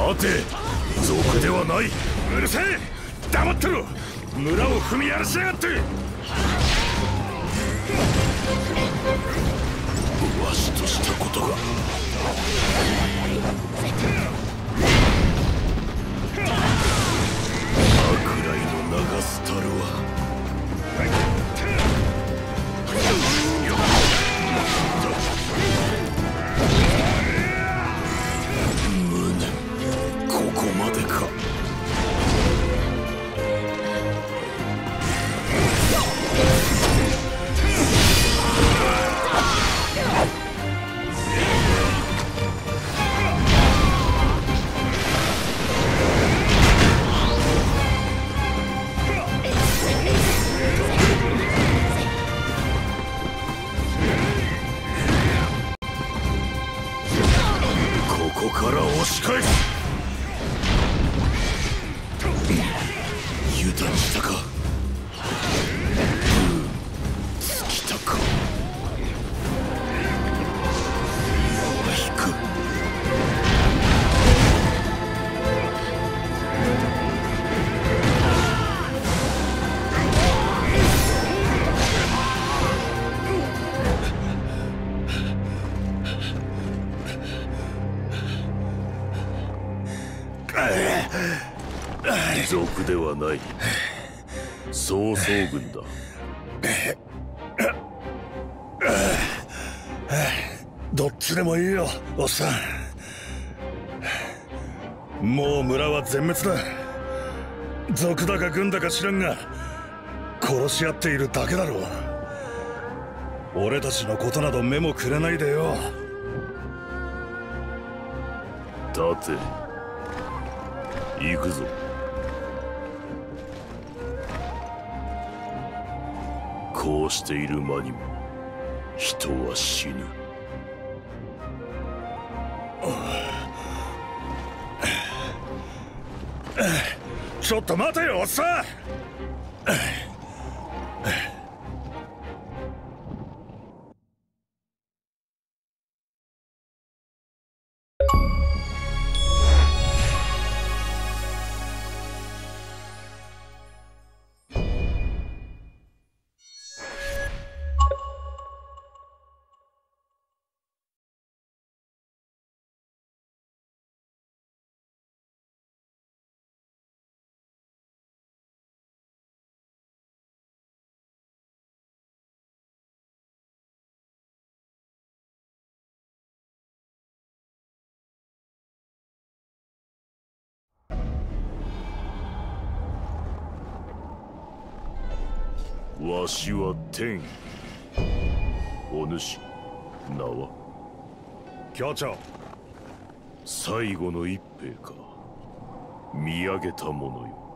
て賊ではない。うるせえ、黙ってろ。村を踏み荒らしやがって。わしとしたことが悪来の流すたるは無念。ここまでか。ここから押し返す。油断したか。尽きたか。今は引く。賊ではない。曹操軍だ。どっちでもいいよ、おっさん。もう村は全滅だ。賊だか軍だか知らんが殺し合っているだけだろう。俺たちのことなど目もくれないでよ。立て、行くぞ。こうしている間にも人は死ぬ。ちょっと待てよ、おっさん。わしは天意。お主、名は？教長。最後の一兵か。見上げたものよ。